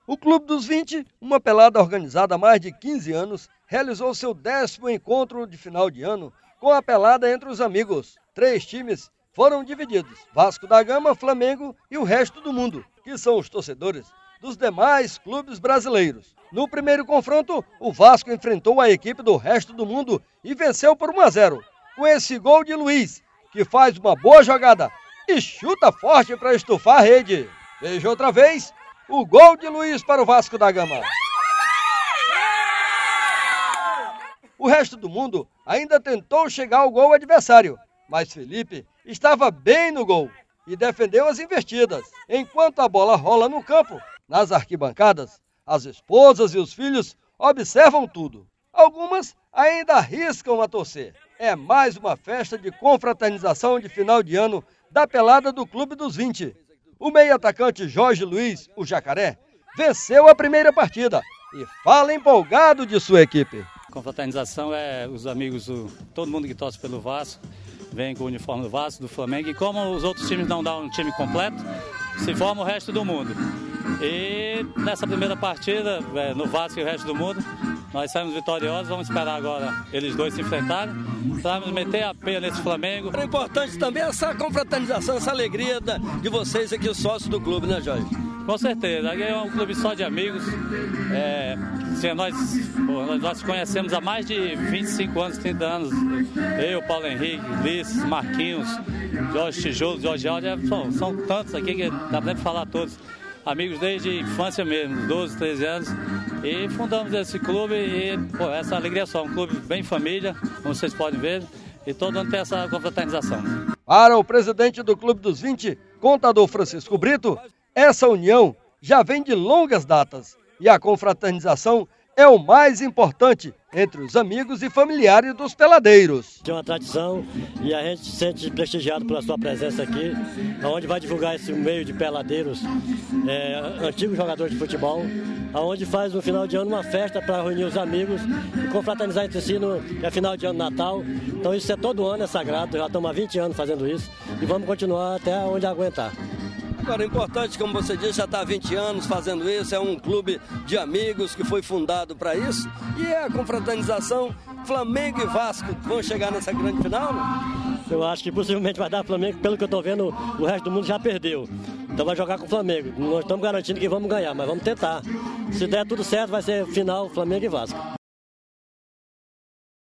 O Clube dos 20, uma pelada organizada há mais de 15 anos, realizou seu 10º encontro de final de ano com a pelada entre os amigos. 3 times foram divididos: Vasco da Gama, Flamengo e o resto do mundo, que são os torcedores dos demais clubes brasileiros. No primeiro confronto, o Vasco enfrentou a equipe do resto do mundo e venceu por 1-0, com esse gol de Luiz, que faz uma boa jogada e chuta forte para estufar a rede. Veja outra vez o gol de Luiz para o Vasco da Gama. O resto do mundo ainda tentou chegar ao gol adversário, mas Felipe estava bem no gol e defendeu as investidas. Enquanto a bola rola no campo, nas arquibancadas, as esposas e os filhos observam tudo. Algumas ainda arriscam a torcer. É mais uma festa de confraternização de final de ano da pelada do Clube dos 20. O meio-atacante Jorge Luiz, o Jacaré, venceu a primeira partida e fala empolgado de sua equipe. Confraternização é os amigos, todo mundo que torce pelo Vasco, vem com o uniforme do Vasco, do Flamengo, e como os outros times não dão um time completo, se forma o resto do mundo. E nessa primeira partida, no Vasco e o resto do mundo, nós saímos vitoriosos. Vamos esperar agora eles dois se enfrentarem, para nos meter a pena nesse Flamengo. É importante também essa confraternização, essa alegria de vocês aqui, os sócios do clube, né, Jorge? Com certeza, aqui é um clube só de amigos. Nós conhecemos há mais de 25 anos, 30 anos. Eu, Paulo Henrique, Ulisses, Marquinhos, Jorge Tijolo, Jorge Aldo, são tantos aqui que dá para falar todos. Amigos desde infância mesmo, 12, 13 anos. E fundamos esse clube e essa alegria é só, um clube bem família, como vocês podem ver, e todo ano tem essa confraternização. Para o presidente do Clube dos 20, contador Francisco Brito, essa união já vem de longas datas e a confraternização é o mais importante entre os amigos e familiares dos peladeiros. Tem uma tradição e a gente se sente prestigiado pela sua presença aqui, onde vai divulgar esse meio de peladeiros, antigos jogadores de futebol, onde faz no final de ano uma festa para reunir os amigos e confraternizar entre si no final de ano, Natal. Então isso é todo ano, é sagrado, já estamos há 20 anos fazendo isso e vamos continuar até onde aguentar. Agora, é importante, como você disse, já está há 20 anos fazendo isso, é um clube de amigos que foi fundado para isso. E a confraternização, Flamengo e Vasco vão chegar nessa grande final? Eu acho que possivelmente vai dar Flamengo, pelo que eu estou vendo, o resto do mundo já perdeu. Então vai jogar com o Flamengo. Nós estamos garantindo que vamos ganhar, mas vamos tentar. Se der tudo certo, vai ser final Flamengo e Vasco.